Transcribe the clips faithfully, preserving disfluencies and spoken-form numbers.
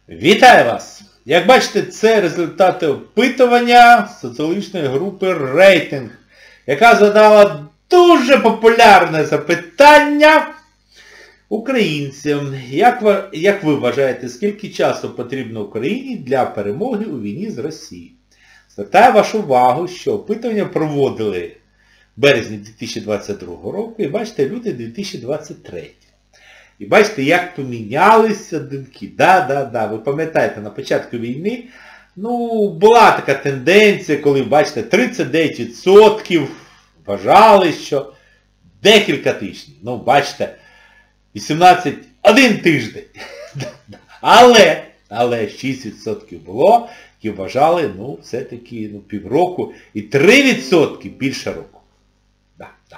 Вітаю вас! Як бачите, це результати опитування соціологічної групи «Рейтинг», яка задала дуже популярне запитання українцям. Як ви, як ви вважаєте, скільки часу потрібно Україні для перемоги у війні з Росією? Звертаю вашу увагу, що опитування проводили в березні дві тисячі двадцять другого року і бачите, люди дві тисячі двадцять третього. І бачите, як помінялися думки. Да, да, да. Ви пам'ятаєте, на початку війни, ну, була така тенденція, коли, бачите, тридцять дев'ять відсотків вважали, що декілька тижнів. Ну, бачите, вісімнадцять, один тиждень. Але, але шість відсотків було, які вважали, ну, все-таки, ну, півроку. І три відсотки більше року. Да, да.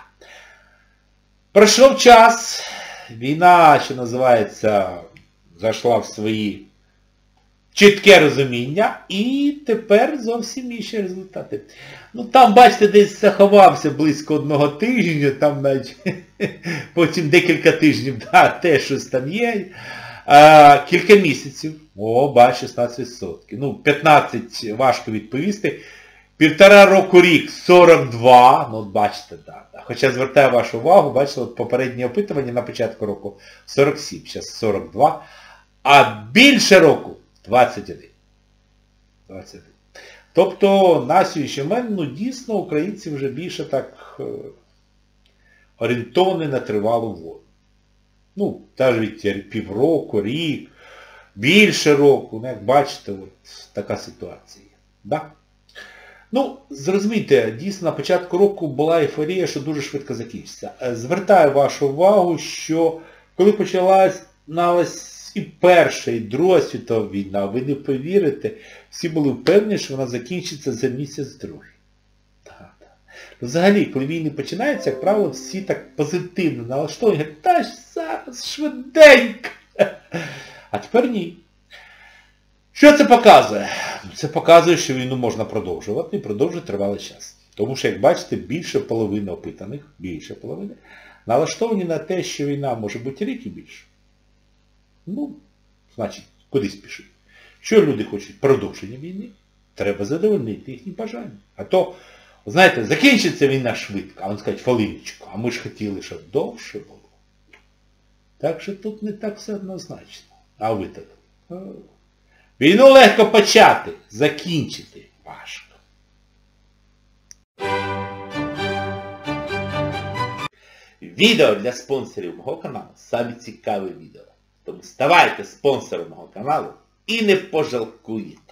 Пройшов час. Війна, що називається, зайшла в свої чітке розуміння, і тепер зовсім інші результати. Ну там, бачите, десь заховався близько одного тижня, там навіть потім декілька тижнів, да, теж щось там є. А, кілька місяців, о, бач, шістнадцять відсотків. Ну, п'ятнадцять важко відповісти. Півтора року рік сорок два, ну бачите, да, да. Хоча звертаю вашу увагу, бачите, от попереднє опитування на початку року сорок сім, зараз сорок два, а більше року двадцять один. двадцять один. Тобто на сьогоднішній момент, ну дійсно, українці вже більше так е, орієнтовані на тривалу війну. Ну, навіть півроку, рік, більше року, ну, як бачите, от така ситуація. Да? Ну, зрозумійте, дійсно на початку року була ейфорія, що дуже швидко закінчиться. Звертаю вашу увагу, що коли почалась і Перша, і Друга світова війна, ви не повірите, всі були впевнені, що вона закінчиться за місяць-другий. Так, так. Взагалі, коли війни починаються, як правило, всі так позитивно налаштовані, говорять, та ж зараз швиденько. А тепер ні. Що це показує? Це показує, що війну можна продовжувати і продовжувати тривалий час. Тому що, як бачите, більше половини опитаних, більше половини, налаштовані на те, що війна може бути рік і більше. Ну, значить, куди спішити? Що люди хочуть? Продовження війни. Треба задовольнити їхні бажання. А то, знаєте, закінчиться війна швидко, а він скаже, хвилиночку, а ми ж хотіли, щоб довше було. Так що тут не так все однозначно. А ви так? Війну легко почати, закінчити важко. Відео для спонсорів мого каналу саме цікаве відео. Тому ставайте спонсором мого каналу і не пожалкуєте.